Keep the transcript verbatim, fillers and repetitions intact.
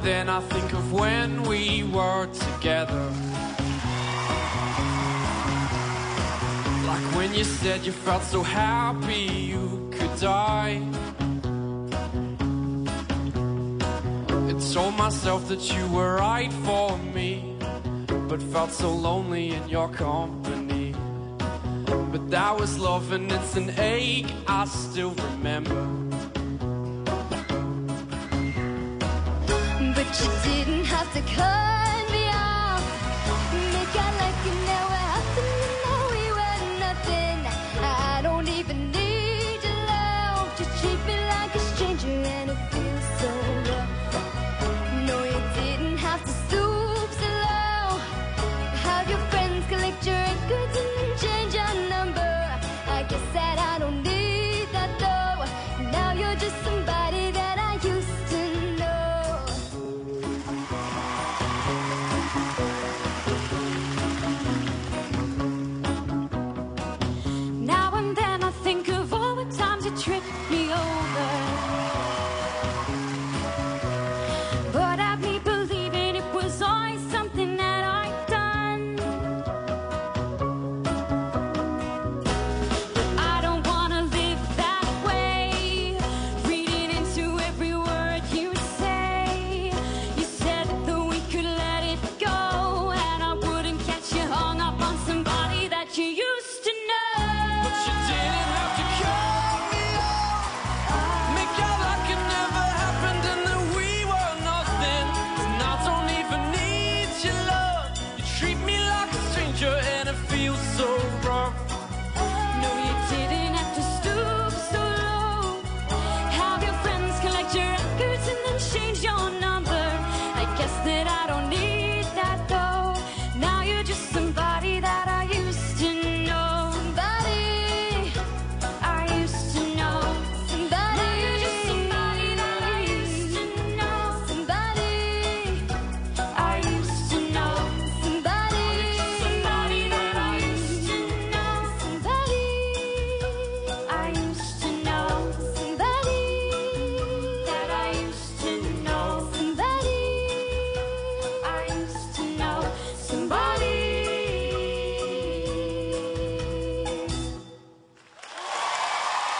then I think of when we were together. Like when you said you felt so happy you could die. I told myself that you were right for me, but felt so lonely in your company. But that was love and it's an ache I still remember. But you didn't have to cut me off, make out like you never